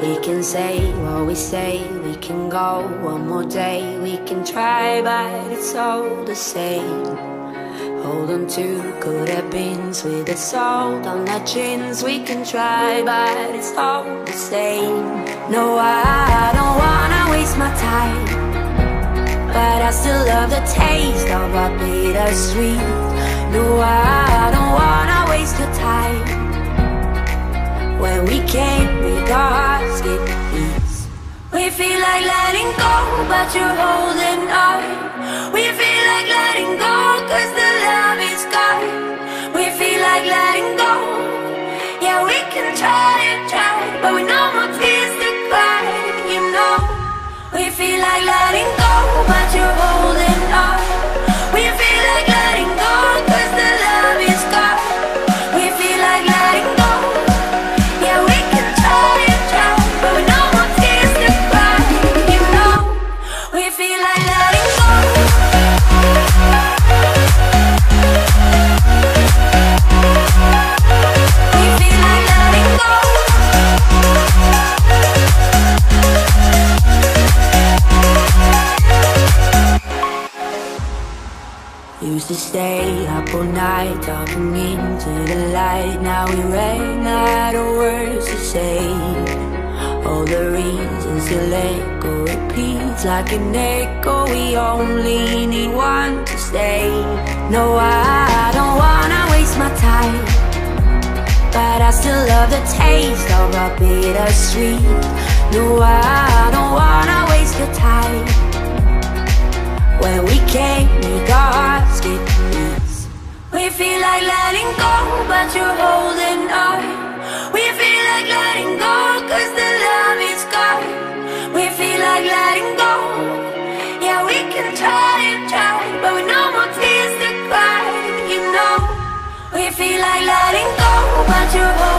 We can say what we say, we can go one more day, we can try, but it's all the same. Hold on to good happens with a salt on our chins. We can try, but it's all the same. No, I don't wanna waste my time, but I still love the taste of our bittersweet. No, I don't wanna waste your time. When we can't make our hearts get peace. We feel like letting go, but you're holding on. We feel like letting go, cause the love is gone. We feel like letting go. Yeah, we can try and try, but we no more tears to cry, you know. We feel like letting go, but you're holding on. We feel like letting go, cause the love is gone. We feel like letting go. Yeah, we can try and try, but we no more tears to cry, you know. We feel like letting go. We feel like letting go. Used to stay up all night, talking into the light. Now we ran out of words to say. All the reasons to let go repeats like an echo. We only need one to stay. No, I don't wanna waste my time, but I still love the taste of our bittersweet. No, I don't wanna waste your time. When we can't make our hearts get peace. We feel like letting go, but you're holding on. We feel like letting go, cause the love is gone. We feel like letting go. Yeah, we can try and try, but we no more tears to cry, you know. We feel like letting go, but you're holding on.